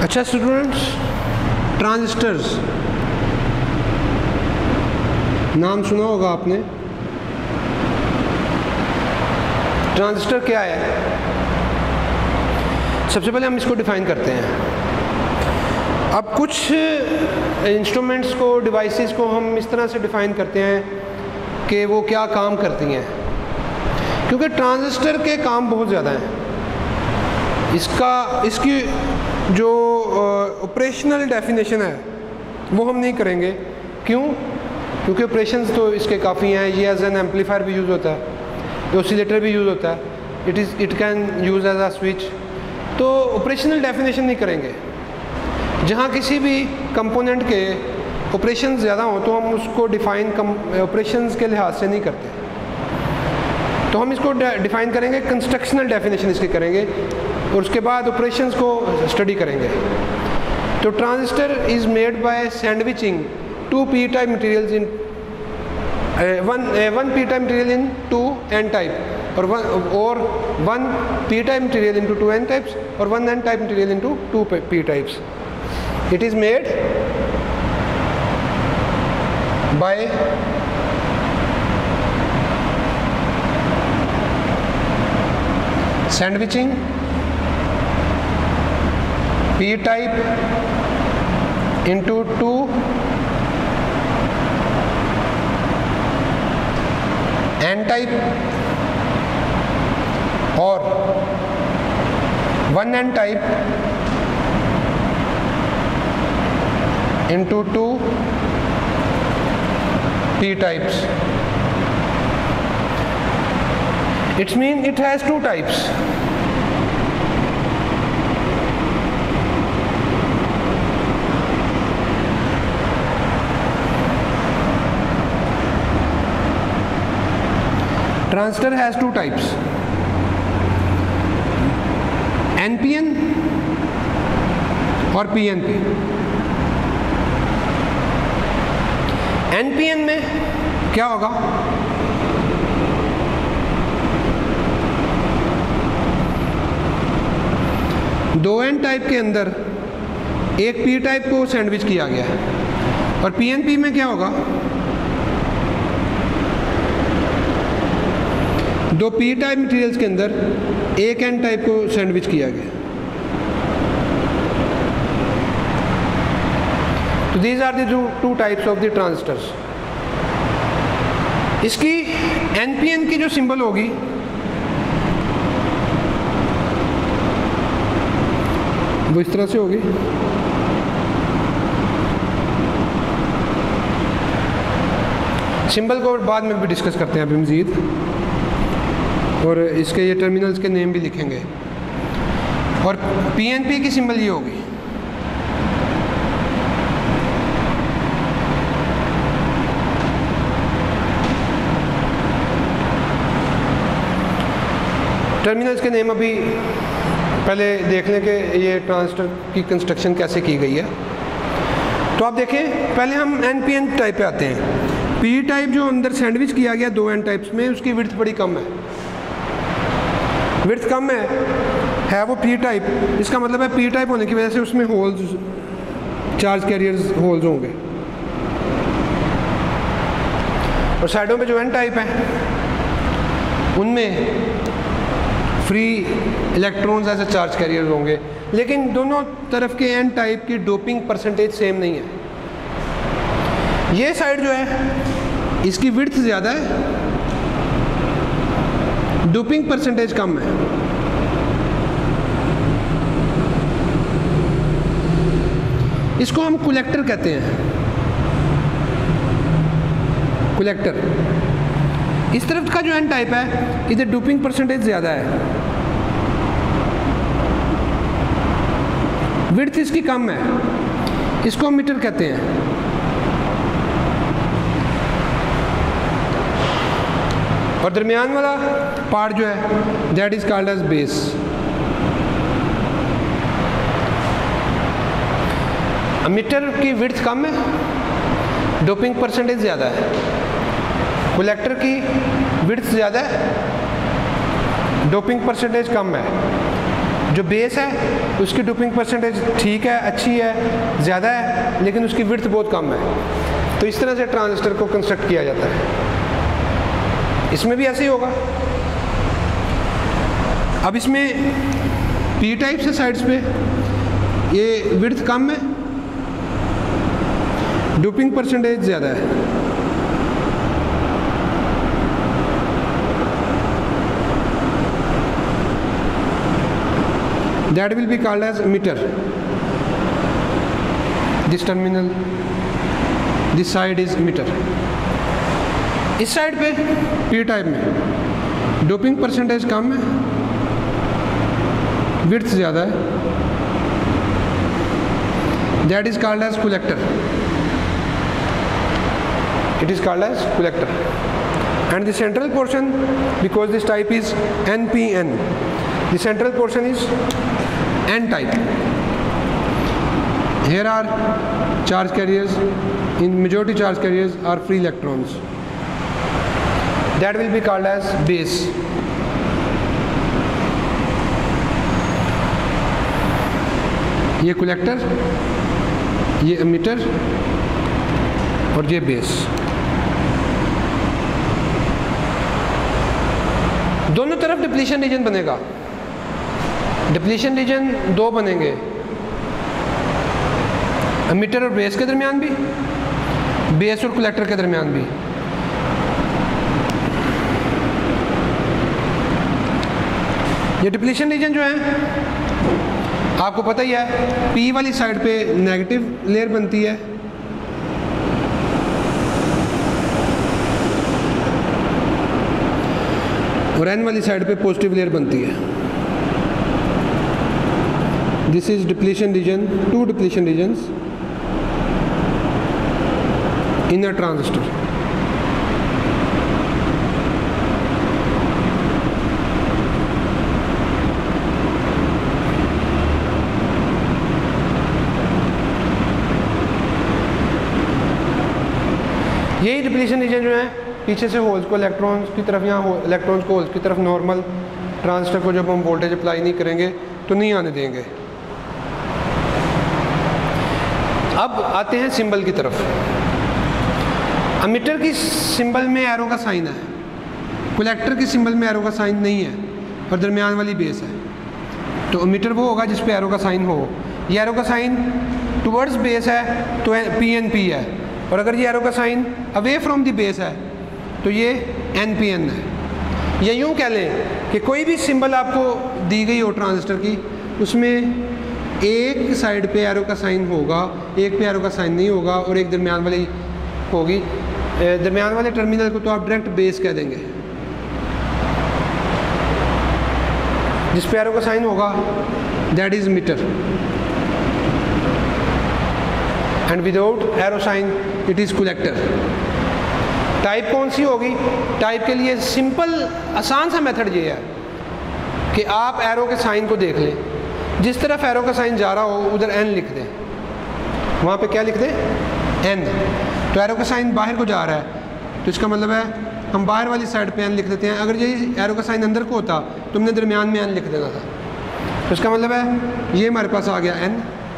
अच्छा students, transistors नाम सुना होगा आपने। ट्रांजिस्टर क्या है? सबसे पहले हम इसको डिफाइन करते हैं। अब कुछ इंस्ट्रूमेंट्स को, डिवाइसेस को हम इस तरह से डिफाइन करते हैं कि वो क्या काम करती हैं, क्योंकि ट्रांजिस्टर के काम बहुत ज़्यादा हैं। इसकी जो ऑपरेशनल डेफिनेशन है वो हम नहीं करेंगे। क्यों? क्योंकि ऑपरेशंस तो इसके काफ़ी हैं। ये एज एन एम्पलीफायर भी यूज़ होता है, ऑसिलेटर भी यूज़ होता है, it can use as a switch. तो ऑपरेशनल डेफिनेशन नहीं करेंगे। जहाँ किसी भी कंपोनेंट के ऑपरेशन ज़्यादा हो तो हम उसको डिफ़ाइन ऑपरेशंस के लिहाज से नहीं करते। तो हम इसको डिफ़ाइन करेंगे, कंस्ट्रक्शनल डेफिनेशन इसकी करेंगे और उसके बाद ऑपरेशंस को स्टडी करेंगे। तो transistor is made by sandwiching two P type materials in one P type material in two N type or one P type material into two N types or one N type material into two P types. It is made by sandwiching P type into 2 N type or 1 N type into 2 P types. It means it has two types. Transistor has two types, NPN और PNP। NPN में क्या होगा? दो N type के अंदर एक P type को sandwich किया गया है। और पीएनपी में क्या होगा? दो पी टाइप मटेरियल्स के अंदर एक एन टाइप को सैंडविच किया गया। तो these are the two types of the transistors. इसकी एनपीएन की जो सिंबल होगी वो इस तरह से होगी। सिंबल को बाद में भी डिस्कस करते हैं अभी मज़ीद, और इसके ये टर्मिनल्स के नेम भी लिखेंगे। और पीएनपी की सिंबल ये होगी। टर्मिनल्स के नेम अभी पहले देख लें कि ये ट्रांजिस्टर की कंस्ट्रक्शन कैसे की गई है। तो आप देखें, पहले हम एन पी एन टाइप पे आते हैं। पी टाइप जो अंदर सैंडविच किया गया दो एन टाइप्स में, उसकी विड्थ बड़ी कम है। विड्थ कम है वो पी टाइप। इसका मतलब है पी टाइप होने की वजह से उसमें होल्स, चार्ज कैरियर्स होल्स होंगे। और साइडों पे जो एन टाइप है उनमें फ्री इलेक्ट्रॉन्स ऐसे चार्ज कैरियर्स होंगे। लेकिन दोनों तरफ के एन टाइप की डोपिंग परसेंटेज सेम नहीं है। ये साइड जो है इसकी विड्थ ज़्यादा है, डोपिंग परसेंटेज कम है। इसको हम कलेक्टर कहते हैं। कलेक्टर। इस तरफ का जो एन टाइप है इधर डोपिंग परसेंटेज ज़्यादा है, विड्थ इसकी कम है, इसको मीटर कहते हैं। और दरमियान वाला पार्ट जो है that is called as base. Emitter की विड्थ कम है, डोपिंग परसेंटेज ज़्यादा है। कलेक्टर की विड्थ ज़्यादा है, डोपिंग परसेंटेज कम है। जो बेस है उसकी डोपिंग परसेंटेज ठीक है, अच्छी है, ज़्यादा है, लेकिन उसकी विड्थ बहुत कम है। तो इस तरह से ट्रांजिस्टर को कंस्ट्रक्ट किया जाता है। इसमें भी ऐसे ही होगा। अब इसमें पी टाइप से साइड्स पे ये विड्थ कम है, डोपिंग परसेंटेज ज़्यादा है। That will be called as emitter. This terminal, this side is emitter. इस साइड पे पी टाइप में डोपिंग परसेंटेज कम है, विड्थ ज़्यादा है। That is called as collector. It is called as collector. And the central portion, because this type is NPN, the central portion is N type. Here are charge carriers. In majority charge carriers are free electrons. That will be called as base. ये collector, ये emitter और ये base. दोनों तरफ depletion region बनेगा। Depletion region दो बनेंगे, emitter और बेस के दरमियान भी, बेस और कलेक्टर के दरमियान भी। ये डिप्लीशन रीजन जो है आपको पता ही है, पी वाली साइड पे नेगेटिव लेयर बनती है, और एन वाली साइड पे पॉजिटिव लेयर बनती है। This is depletion region, two depletion regions in a transistor. यही डिप्लीशन रीजन जो है पीछे से होल्स को इलेक्ट्रॉन्स की तरफ, यहाँ इलेक्ट्रॉन्स को होल्स की तरफ नॉर्मल ट्रांजिस्टर को जब हम वोल्टेज अप्लाई नहीं करेंगे तो नहीं आने देंगे। अब आते हैं सिंबल की तरफ। एमिटर की सिंबल में एरो का साइन है, कलेक्टर की सिंबल में एरो का साइन नहीं है और दरमियान वाली बेस है। तो एमिटर वो होगा जिस पे एरो का साइन हो। ये एरो का साइन टुवर्ड्स बेस है तो PNP है, और अगर ये एरो का sign away from the base है तो ये NPN है। या यूँ कह लें कि कोई भी सिंबल आपको दी गई हो ट्रांजिस्टर की, उसमें एक साइड पे एरो का साइन होगा, एक पे एरो का साइन नहीं होगा, और एक दरमियान वाली होगी। दरमियान वाले टर्मिनल को तो आप डायरेक्ट बेस कह देंगे। जिस पे एरो का साइन होगा that is emitter, and without arrow sign it is collector. Type कौन सी होगी? टाइप के लिए सिंपल आसान सा मेथड ये है कि आप एरो के साइन को देख लें, जिस तरफ एरो का साइन जा रहा हो उधर n लिख दें। वहाँ पे क्या लिख दें? n। तो एरो का साइन बाहर को जा रहा है तो इसका मतलब है हम बाहर वाली साइड पे n लिख देते हैं। अगर ये एरो का साइन अंदर को होता तो हमने दरमियान में n लिख देना था। तो इसका मतलब है ये हमारे पास आ गया n।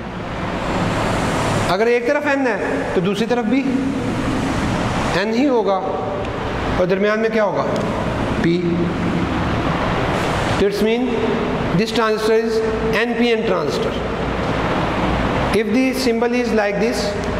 अगर एक तरफ n है तो दूसरी तरफ भी n ही होगा, और दरमियान में क्या होगा? p। This means this transistor is NPN transistor. If the symbol is like this,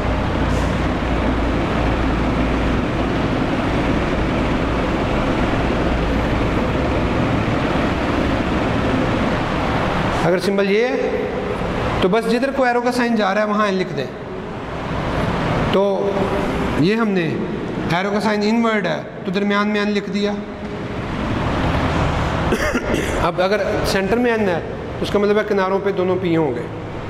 अगर सिंबल ये है तो बस जिधर को एरो का साइन जा रहा है वहाँ n लिख दें। तो ये हमने एरो का साइन इनवर्ड है तो दरमियान में n लिख दिया। अब अगर सेंटर में n है तो उसका मतलब है किनारों पे दोनों p होंगे।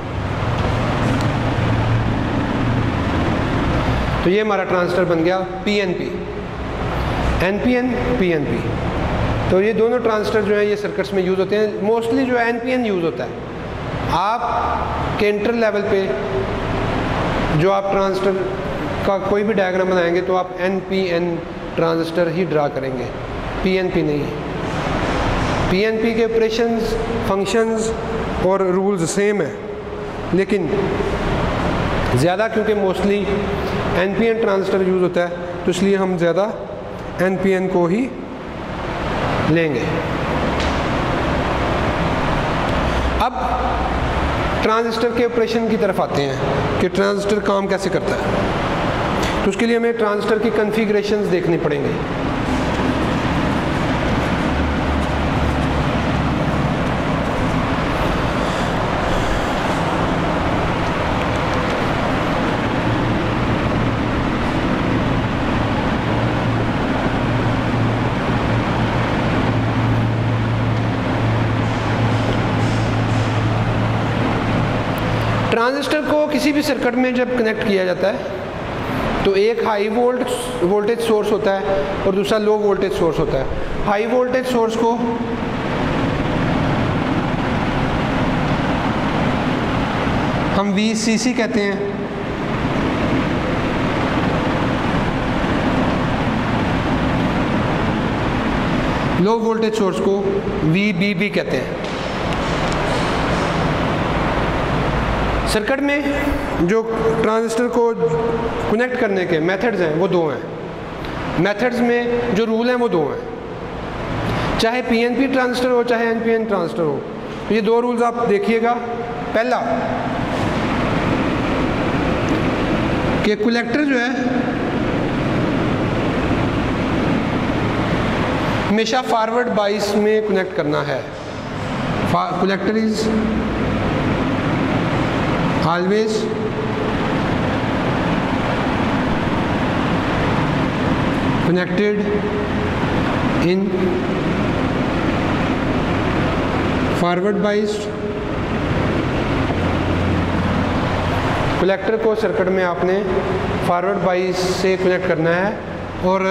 तो ये हमारा ट्रांजिस्टर बन गया PNP, NPN PNP। तो ये दोनों ट्रांजिस्टर जो है ये सर्किट्स में यूज़ होते हैं। मोस्टली जो है NPN यूज़ होता है। आप के इंटर लेवल पे जो आप ट्रांजिस्टर का कोई भी डायग्राम बनाएंगे तो आप NPN ट्रांजिस्टर ही ड्रा करेंगे, PNP नहीं। पीएनपी के ऑपरेशंस, फंक्शंस और रूल्स सेम है, लेकिन ज़्यादा क्योंकि मोस्टली एनपीएन ट्रांजिस्टर यूज़ होता है तो इसलिए हम ज़्यादा एनपीएन को ही लेंगे। अब ट्रांजिस्टर के ऑपरेशन की तरफ आते हैं कि ट्रांजिस्टर काम कैसे करता है। तो उसके लिए हमें ट्रांजिस्टर की कॉन्फ़िगरेशंस देखनी पड़ेंगी। ट्रांजिस्टर को किसी भी सर्किट में जब कनेक्ट किया जाता है तो एक हाई वोल्टेज सोर्स होता है और दूसरा लो वोल्टेज सोर्स होता है। हाई वोल्टेज सोर्स को हम VCC कहते हैं, लो वोल्टेज सोर्स को VBB कहते हैं। सर्किट में जो ट्रांजिस्टर को कनेक्ट करने के मेथड्स हैं वो दो हैं। मेथड्स में जो रूल हैं वो दो हैं, चाहे पीएनपी ट्रांजिस्टर हो चाहे एनपीएन ट्रांजिस्टर हो। तो ये दो रूल्स आप देखिएगा। पहला कि कलेक्टर जो है हमेशा फॉरवर्ड बाइस में कनेक्ट करना है। Collector is always connected in forward biased। Collector को सर्किट में आपने फॉरवर्ड बाइस से कनेक्ट करना है और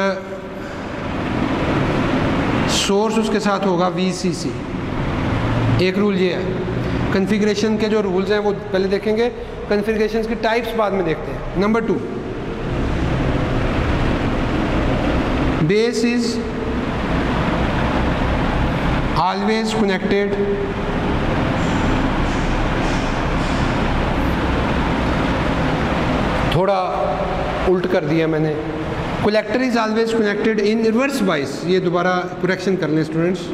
सोर्स उसके साथ होगा VCC। एक रूल ये है। कॉन्फ़िगरेशन के जो रूल्स हैं वो पहले देखेंगे, कॉन्फ़िगरेशन की टाइप्स बाद में देखते हैं। Number 2, base is always connected थोड़ा उल्ट कर दिया मैंने। Collector is always connected in reverse bias. ये दोबारा करेक्शन कर लें स्टूडेंट्स।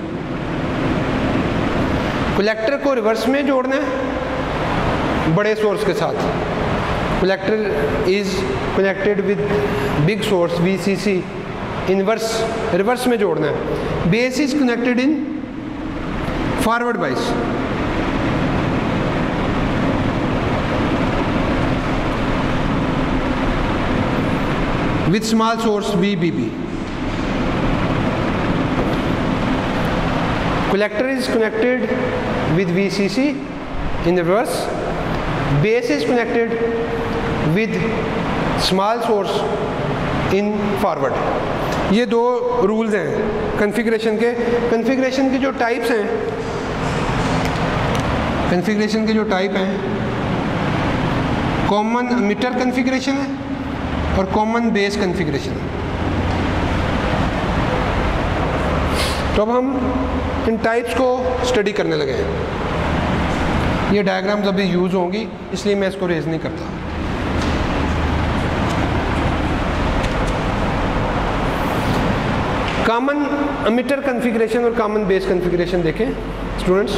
कलेक्टर को रिवर्स में जोड़ना है बड़े सोर्स के साथ। Collector is connected with big source VCC in reverse में जोड़ना है। Base is connected in forward bias. With small source VBB। Collector is connected with VCC in reverse. Base is connected with small source in forward. ये दो rules हैं configuration के। Configuration की जो types हैं, कॉन्फ़िगरेशन के जो टाइप हैं, कॉमन मीटर कॉन्फ़िगरेशन है और कॉमन बेस कॉन्फ़िगरेशन है। तो अब हम इन टाइप्स को स्टडी करने लगे हैं। ये डायग्राम्स अभी यूज़ होंगी इसलिए मैं इसको रेज नहीं करता। कॉमन एमिटर कॉन्फ़िगरेशन और कॉमन बेस कॉन्फ़िगरेशन देखें students.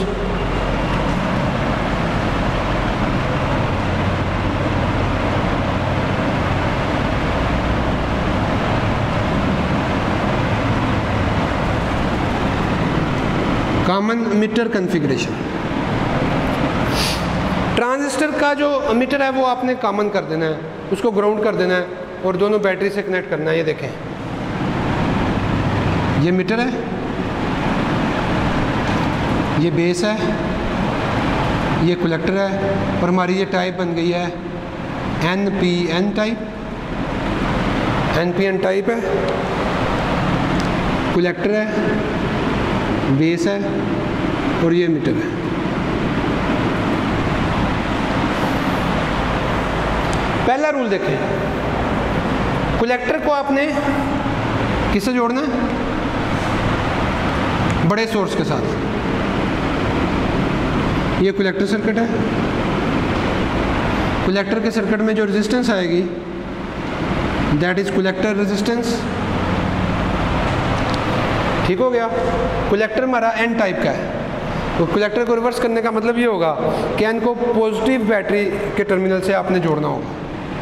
Common emitter configuration. Transistor का जो एमिटर है वो आपने कॉमन कर देना है, उसको ग्राउंड कर देना है और दोनों बैटरी से कनेक्ट करना है। ये देखें, ये मीटर है, ये बेस है, ये कलेक्टर है और हमारी ये टाइप बन गई है NPN टाइप। NPN टाइप है, कलेक्टर है, बेस है और ये मीटर है। पहला रूल देखें, कलेक्टर को आपने किससे जोड़ना है? बड़े सोर्स के साथ। ये कलेक्टर सर्किट है। कलेक्टर के सर्किट में जो रेजिस्टेंस आएगी दैट इज कलेक्टर रेजिस्टेंस। ठीक हो गया। कलेक्टर हमारा एन टाइप का है, तो कलेक्टर को रिवर्स करने का मतलब ये होगा कि एन को पॉजिटिव बैटरी के टर्मिनल से आपने जोड़ना होगा।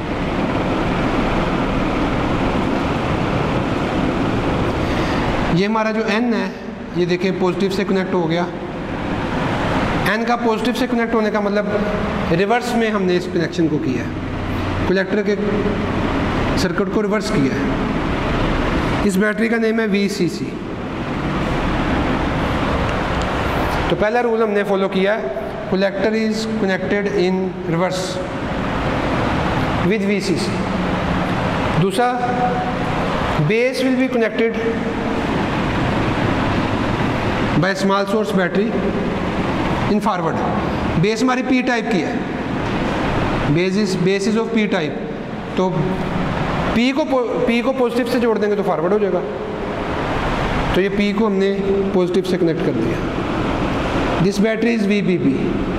ये हमारा जो एन है ये देखिए पॉजिटिव से कनेक्ट हो गया। एन का पॉजिटिव से कनेक्ट होने का मतलब रिवर्स में हमने इस कनेक्शन को किया है, कलेक्टर के सर्किट को रिवर्स किया है। इस बैटरी का नेम है VCC। तो पहला रूल हमने फॉलो किया है, collector is connected in reverse with VCC। दूसरा, base will be connected by small source battery in forward. Base हमारी P टाइप की है, base is of P type, तो P को पॉजिटिव से जोड़ देंगे तो फॉरवर्ड हो जाएगा। तो ये P को हमने पॉजिटिव से कनेक्ट कर दिया। This battery is VBB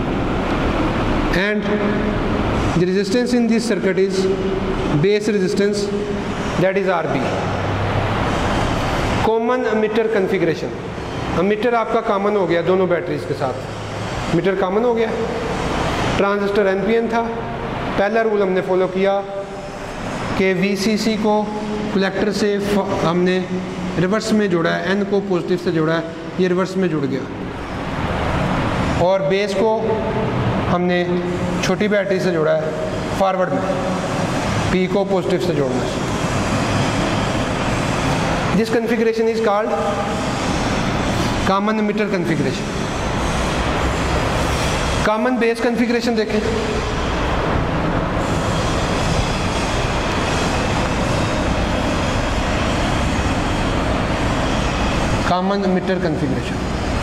and the resistance in this circuit is base resistance that is RB। Common emitter configuration, emitter आपका कॉमन हो गया दोनों बैटरीज के साथ, मीटर कॉमन हो गया। ट्रांजिस्टर NPN था। पहला रूल हमने फॉलो किया कि VCC को कलेक्टर से हमने रिवर्स में जोड़ा है, N को पॉजिटिव से जोड़ा है, ये रिवर्स में जुड़ गया। और बेस को हमने छोटी बैटरी से जोड़ा है फॉरवर्ड में, P को पॉजिटिव से जोड़ना है। This configuration is called common emitter configuration. Common base configuration देखें। Common emitter configuration,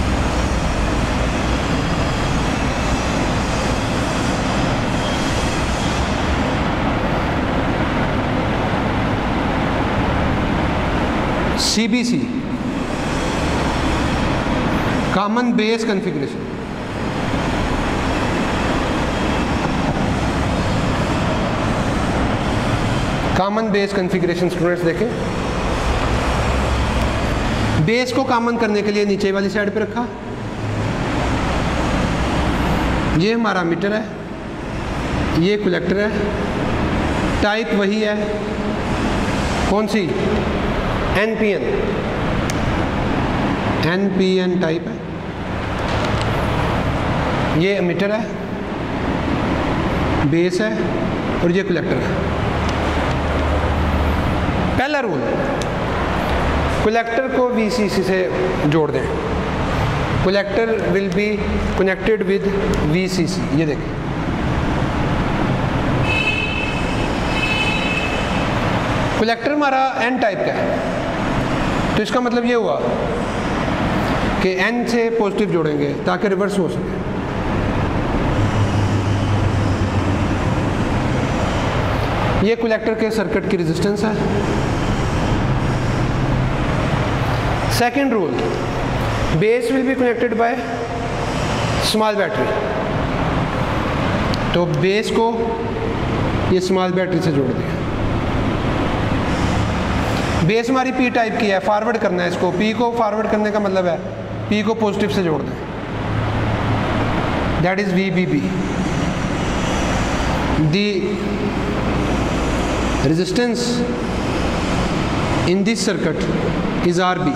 CBC, common base configuration. Common base configuration students देखें। बेस को कॉमन करने के लिए नीचे वाली साइड पे रखा। ये हमारा मीटर है, ये कलेक्टर है, टाइप वही है, कौन सी? NPN टाइप है। ये एमिटर है, बेस है और ये कलेक्टर है। पहला रूल, कलेक्टर को VCC से जोड़ दें। Collector will be connected with VCC। ये देखें, कलेक्टर हमारा N टाइप का है, तो इसका मतलब ये हुआ कि N से पॉजिटिव जोड़ेंगे ताकि रिवर्स हो सके। ये कलेक्टर के सर्किट की रेजिस्टेंस है। Second rule, base will be connected by small battery, तो बेस को ये स्मॉल बैटरी से जोड़ दिया। बेस हमारी P टाइप की है, फॉरवर्ड करना है इसको। P को फॉरवर्ड करने का मतलब है P को पॉजिटिव से जोड़ दें, that is VBB। The resistance in this circuit is RB।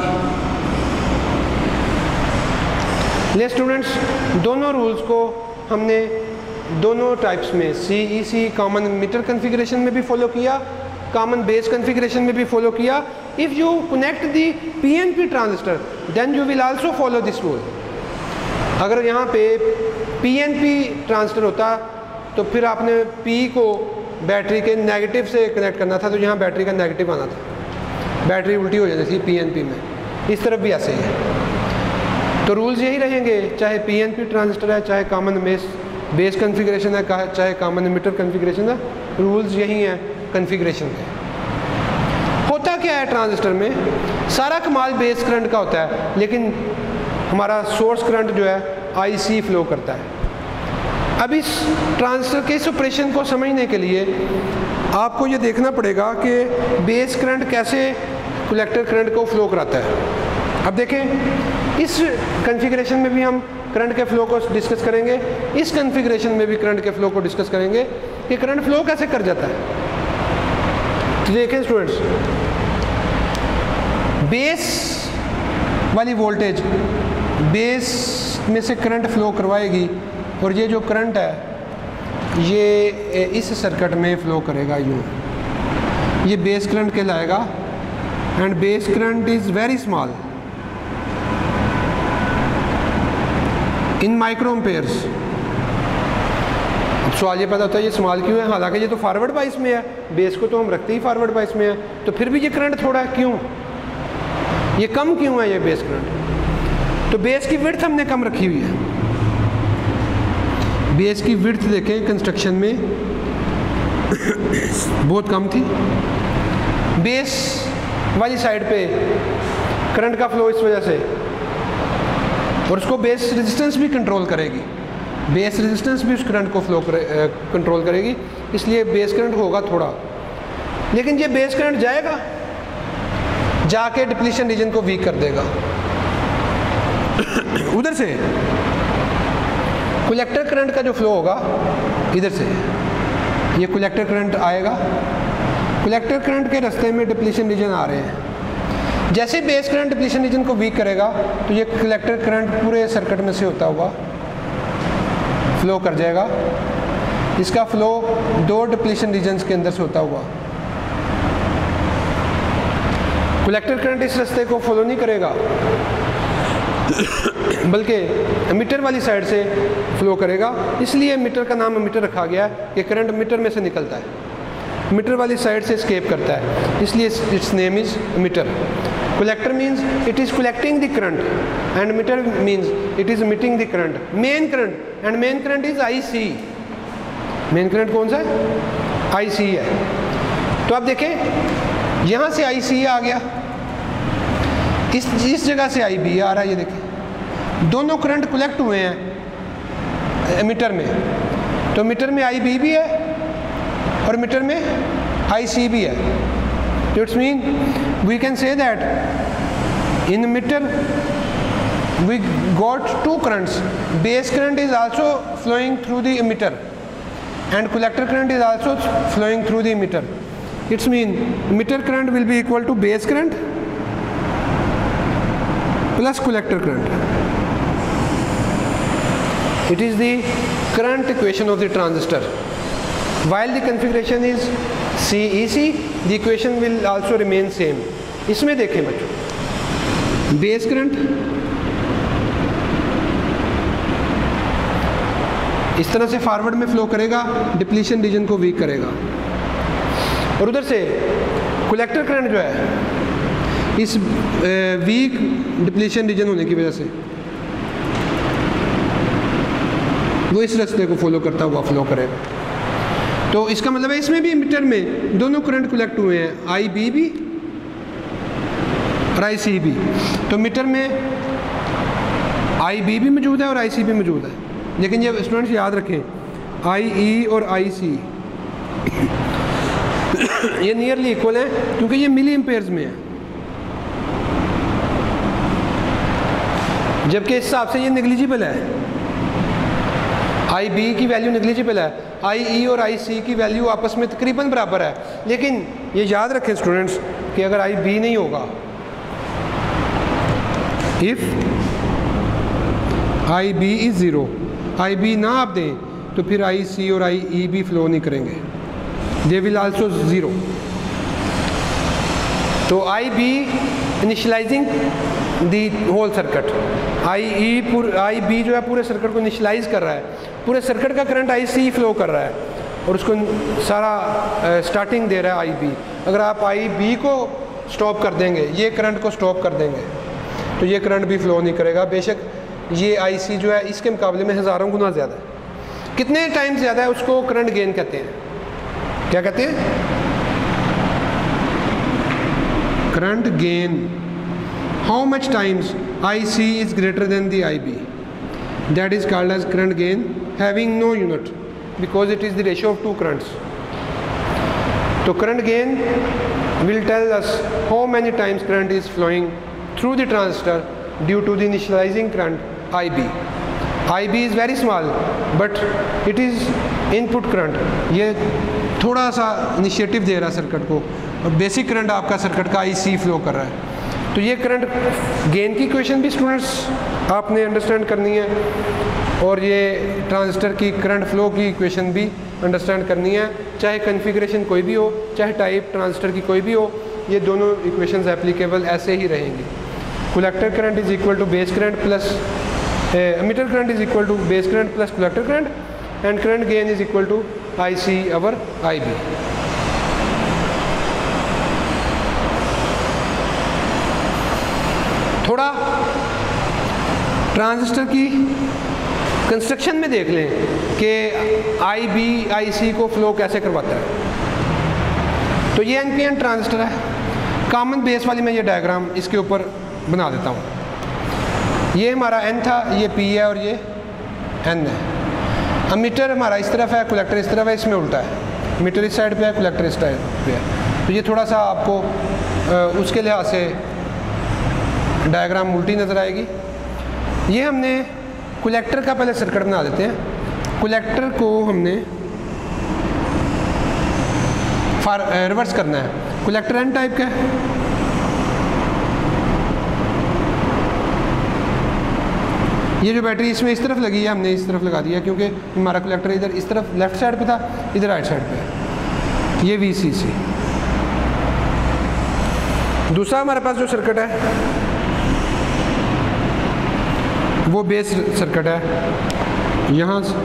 ले स्टूडेंट्स, दोनों रूल्स को हमने दोनों टाइप्स में CEC कॉमन एमिटर कॉन्फ़िगरेशन में भी फॉलो किया, कॉमन बेस कॉन्फ़िगरेशन में भी फॉलो किया। If you connect the PNP transistor then you will also follow this rule. अगर यहाँ पे PNP ट्रांजिस्टर होता तो फिर आपने P को बैटरी के नेगेटिव से कनेक्ट करना था, तो यहाँ बैटरी का नेगेटिव आना था, बैटरी उल्टी हो जाती थी PNP में। इस तरफ भी ऐसे ही है। तो रूल्स यही रहेंगे, चाहे PNP ट्रांजिस्टर है, चाहे कॉमन बेस कॉन्फ़िगरेशन है, चाहे कॉमन एमिटर कॉन्फ़िगरेशन है, रूल्स यही हैं कॉन्फ़िगरेशन के। होता क्या है ट्रांजिस्टर में, सारा कमाल बेस करंट का होता है, लेकिन हमारा सोर्स करंट जो है IC फ्लो करता है। अब इस ट्रांजिस्टर के इस ऑपरेशन को समझने के लिए आपको ये देखना पड़ेगा कि बेस करंट कैसे कलेक्टर करंट को फ्लो कराता है। अब देखें, इस कॉन्फ़िगरेशन में भी हम करंट के फ्लो को डिस्कस करेंगे, इस कॉन्फ़िगरेशन में भी करंट के फ्लो को डिस्कस करेंगे कि करंट फ्लो कैसे कर जाता है। तो देखें स्टूडेंट्स, बेस वाली वोल्टेज बेस में से करंट फ्लो करवाएगी और ये जो करंट है ये इस सर्किट में फ्लो करेगा यूँ, ये बेस करंट कहलाएगा and base current is very small in micro amperes. अब सवाल ये पैदा होता है ये स्मॉल क्यों है, हालांकि ये तो फॉरवर्ड बाइस में है, बेस को तो हम रखते ही फॉरवर्ड बाइस में है, तो फिर भी ये करंट थोड़ा क्यों, ये कम क्यों है ये बेस करंट। तो बेस की विड्थ हमने कम रखी हुई है। बेस की विड्थ देखें कंस्ट्रक्शन में बहुत कम थी। बेस वाली साइड पे करंट का फ्लो इस वजह से, और उसको बेस रेजिस्टेंस भी कंट्रोल करेगी, बेस रेजिस्टेंस भी उस करंट को फ्लो कंट्रोल करेगी, इसलिए बेस करंट होगा थोड़ा। लेकिन ये बेस करंट जाएगा, जाके डिप्लीशन रीजन को वीक कर देगा। उधर से कलेक्टर करंट का जो फ्लो होगा, इधर से ये कलेक्टर करंट आएगा, कलेक्टर करंट के रास्ते में डिप्लीशन रीजन आ रहे हैं। जैसे बेस करंट डिप्लीशन रीजन को वीक करेगा तो ये कलेक्टर करंट पूरे सर्किट में से होता हुआ फ्लो कर जाएगा। इसका फ्लो दो डिप्लीशन रीजन्स के अंदर से होता हुआ, कलेक्टर करंट इस रास्ते को फॉलो नहीं करेगा बल्कि एमीटर वाली साइड से फ्लो करेगा, इसलिए एमीटर का नाम एमीटर रखा गया है कि करंट एमीटर में से निकलता है, एमीटर वाली साइड से एस्केप करता है, इसलिए its name is emitter. Collector means it is collecting the current and emitter means it is emitting the current, main current, and main current is IC। Main current कौन सा है? IC है। तो आप देखें यहाँ से IC आ गया, इस जगह से IB आ रहा है, ये देखें दोनों करंट कलेक्ट हुए हैं एमीटर में, तो मीटर में IB भी है और मीटर में IC भी है। तो it's mean we can say that emitter we got two currents. Base current is also flowing through the emitter and collector current is also flowing through the emitter. It's mean emitter current will be equal to base current plus collector current. It is the current equation of the transistor. While the configuration is CEC, the equation will also remain same. इसमें देखें बच्चों, base current इस तरह से forward में flow करेगा, depletion region को weak करेगा, और उधर से कलेक्टर करंट जो है इस वीक डिप्लीशन रीजन होने की वजह से वो इस रास्ते को फॉलो करता हुआ फ्लो करेगा। तो इसका मतलब है इसमें भी मीटर में दोनों करंट कलेक्ट हुए हैं, IB भी और IC भी। तो मीटर में IB भी मौजूद है और IC भी मौजूद है, लेकिन ये स्टूडेंट्स याद रखें IE और IC ये नियरली इक्वल है क्योंकि ये मिली एम्पेयर्स में है, जबकि इस हिसाब से ये नेग्लिजिबल है। IB की वैल्यू नेग्लिजिबल है, IE और IC की वैल्यू आपस में तकरीबन बराबर है, लेकिन ये याद रखें स्टूडेंट्स कि अगर IB नहीं होगा, if IB is zero, IB ना आप दें तो फिर IC और IE भी फ्लो नहीं करेंगे, दे विल आल्सो ज़ीरो। तो IB initializing the whole circuit, IB जो है पूरे सर्किट को इनिशियलाइज कर रहा है, पूरे सर्किट का करंट IC फ्लो कर रहा है और उसको सारा स्टार्टिंग दे रहा है IB। अगर आप IB को स्टॉप कर देंगे, ये करंट को स्टॉप कर देंगे, तो ये करंट भी फ्लो नहीं करेगा, बेशक ये IC जो है इसके मुकाबले में हज़ारों गुना ज़्यादा है। कितने टाइम ज़्यादा है उसको करंट गेन कहते हैं। क्या कहते हैं? Current gain. How much times IC is greater than the IB. That is called as current gain having no unit because it is the ratio of two currents. So current gain will tell us how many times current is flowing through the transistor due to the initializing current IB. IB is very small but it is input current. ये थोड़ा सा initiative दे रहा है circuit को और basic current आपका circuit का IC flow कर रहा है। तो ये करंट गेन की इक्वेशन भी स्टूडेंट्स आपने अंडरस्टैंड करनी है और ये ट्रांजिस्टर की करंट फ्लो की इक्वेशन भी अंडरस्टैंड करनी है, चाहे कॉन्फ़िगरेशन कोई भी हो, चाहे टाइप ट्रांजिस्टर की कोई भी हो, ये दोनों इक्वेशंस एप्लीकेबल ऐसे ही रहेंगी। Collector current is equal to base current plus emitter current is equal to base current plus collector current and current gain is equal to IC over IB। थोड़ा ट्रांजिस्टर की कंस्ट्रक्शन में देख लें कि IB IC को flow कैसे करवाता है। तो ये NPN ट्रांजिस्टर है, कॉमन बेस वाली मैं ये डायग्राम इसके ऊपर बना देता हूँ। ये हमारा N था, ये P है और ये N है। अमीटर हमारा इस तरफ है, कलेक्टर इस तरफ है, इसमें उल्टा है, अमीटर इस साइड पे है, कलेक्टर इस साइड पे है। तो ये थोड़ा सा आपको उसके लिहाज से डायग्राम उल्टी नज़र आएगी। ये हमने कलेक्टर का पहले सर्किट बना देते हैं। कलेक्टर को हमने रिवर्स करना है। कलेक्टर N टाइप का है, ये जो बैटरी इसमें इस तरफ लगी है हमने इस तरफ लगा दिया क्योंकि हमारा कलेक्टर इधर इस तरफ लेफ्ट साइड पे था, इधर राइट साइड पे है। ये VCC। दूसरा हमारे पास जो सर्किट है वो बेस सर्किट है। यहाँ से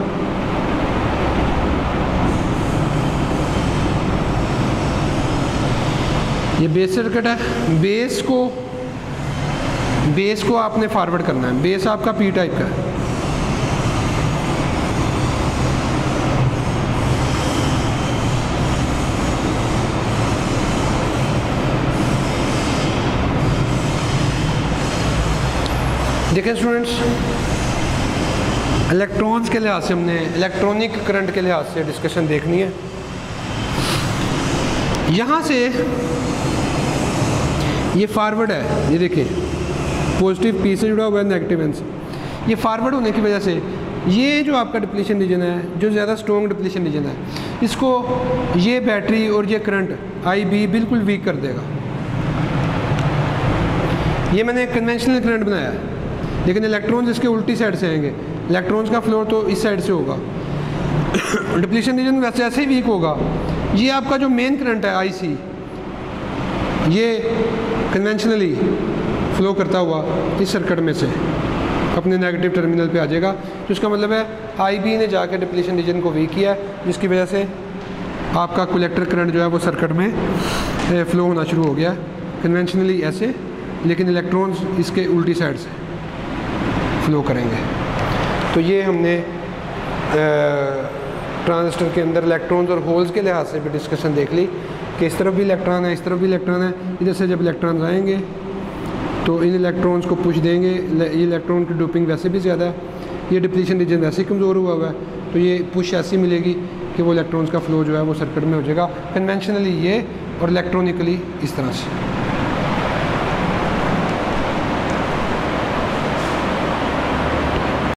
ये बेस सर्किट है, बेस को आपने फॉरवर्ड करना है। बेस आपका P टाइप का है। देखें स्टूडेंट्स, इलेक्ट्रॉन्स के लिहाज से हमने इलेक्ट्रॉनिक करंट के लिहाज से डिस्कशन देखनी है। यहाँ से ये फॉरवर्ड है, ये देखिए पॉजिटिव P से जुड़ा हुआ है, नेगेटिव N से। ये फॉरवर्ड होने की वजह से ये जो आपका डिप्लीशन रीजन है, जो ज़्यादा स्ट्रॉन्ग डिप्लीशन रीजन है, इसको ये बैटरी और ये करंट IB बिल्कुल वीक कर देगा। ये मैंने कन्वेंशनल करंट बनाया है, लेकिन इलेक्ट्रॉन्स इसके उल्टी साइड से आएंगे। इलेक्ट्रॉन्स का फ्लो तो इस साइड से होगा, डिप्लीशन रीजन वैसे ऐसे ही वीक होगा। ये आपका जो मेन करंट है IC, ये कन्वेंशनली फ्लो करता हुआ इस सर्किट में से अपने नेगेटिव टर्मिनल पे आ जाएगा। तो इसका मतलब है IB ने जाकर डिप्लीशन रीजन को वीक किया है, जिसकी वजह से आपका कलेक्टर करंट जो है वो सर्किट में फ़्लो होना शुरू हो गया कन्वेंशनली ऐसे, लेकिन इलेक्ट्रॉन्स इसके उल्टी साइड से फ़्लो करेंगे। तो ये हमने ट्रांजिस्टर के अंदर इलेक्ट्रॉन्स और होल्स के लिहाज से भी डिस्कशन देख ली कि इस तरफ भी इलेक्ट्रॉन है, इस तरफ भी इलेक्ट्रॉन है। इधर से जब इलेक्ट्रॉन आएंगे तो इन इलेक्ट्रॉन्स को पुश देंगे। ये इलेक्ट्रॉन की डोपिंग वैसे भी ज़्यादा है, ये डिप्लीशन रीजन वैसे ही कमज़ोर हुआ हुआ है, तो ये पुश ऐसी मिलेगी कि वो इलेक्ट्रॉन्स का फ्लो जो है वो सर्किट में हो जाएगा, कन्वेंशनली ये और इलेक्ट्रॉनिकली इस तरह से।